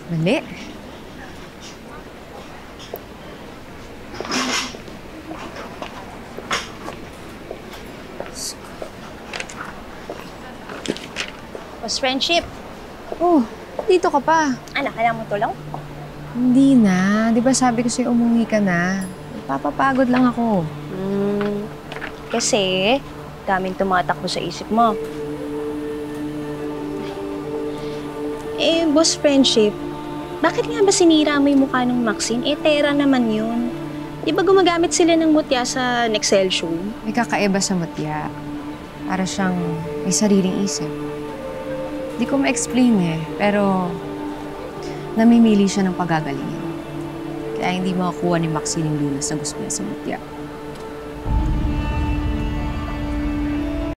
Mali. Was friendship. Oh, dito ka pa. Anak, kailangan mo tulong? Hindi na. Di ba sabi ko sa'yo umuwi ka na? Papapagod lang ako. Kasi, daming tumatakbo sa isip mo. Boss friendship, bakit nga ba sinira mo yung mukha ng Maxine? Tera naman yun. Di ba gumagamit sila ng mutya sa Nexel show? May kakaiba sa mutya. Para siyang may sariling isip. Di ko ma-explain pero namimili siya ng pagagalingin. Kaya hindi makakuha ni Maxine yung lunas na gusto niya sa mutya.